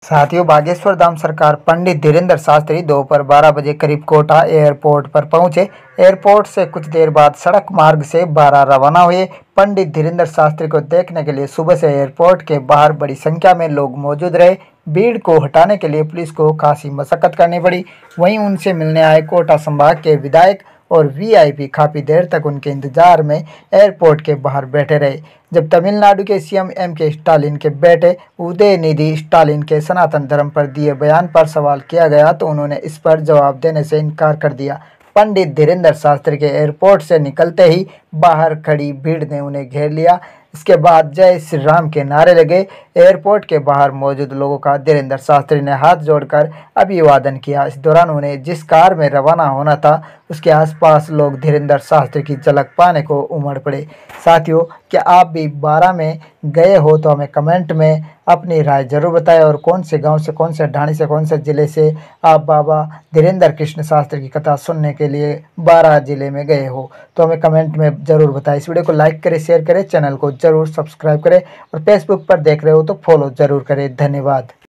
साथियों, बागेश्वर धाम सरकार पंडित धीरेन्द्र शास्त्री दोपहर 12 बजे करीब कोटा एयरपोर्ट पर पहुंचे। एयरपोर्ट से कुछ देर बाद सड़क मार्ग से बारां रवाना हुए। पंडित धीरेन्द्र शास्त्री को देखने के लिए सुबह से एयरपोर्ट के बाहर बड़ी संख्या में लोग मौजूद रहे। भीड़ को हटाने के लिए पुलिस को खासी मशक्कत करनी पड़ी। वहीं उनसे मिलने आए कोटा संभाग के विधायक और वीआईपी काफ़ी देर तक उनके इंतजार में एयरपोर्ट के बाहर बैठे रहे। जब तमिलनाडु के सीएम एम.के. स्टालिन के बेटे उदयनिधि स्टालिन के सनातन धर्म पर दिए बयान पर सवाल किया गया तो उन्होंने इस पर जवाब देने से इनकार कर दिया। पंडित धीरेन्द्र शास्त्री के एयरपोर्ट से निकलते ही बाहर खड़ी भीड़ ने उन्हें घेर लिया। इसके बाद जय श्री राम के नारे लगे। एयरपोर्ट के बाहर मौजूद लोगों का धीरेन्द्र शास्त्री ने हाथ जोड़कर अभिवादन किया। इस दौरान उन्हें जिस कार में रवाना होना था उसके आसपास लोग धीरेन्द्र शास्त्री की झलक पाने को उमड़ पड़े। साथियों, क्या आप भी बारां में गए हो तो हमें कमेंट में अपनी राय जरूर बताएं। और कौन से गांव से, कौन से ढाणी से, कौन से ज़िले से आप बाबा धीरेन्द्र कृष्ण शास्त्री की कथा सुनने के लिए बारां जिले में गए हो तो हमें कमेंट में ज़रूर बताएं। इस वीडियो को लाइक करें, शेयर करें, चैनल को ज़रूर सब्सक्राइब करें और फेसबुक पर देख रहे हो तो फॉलो ज़रूर करें। धन्यवाद।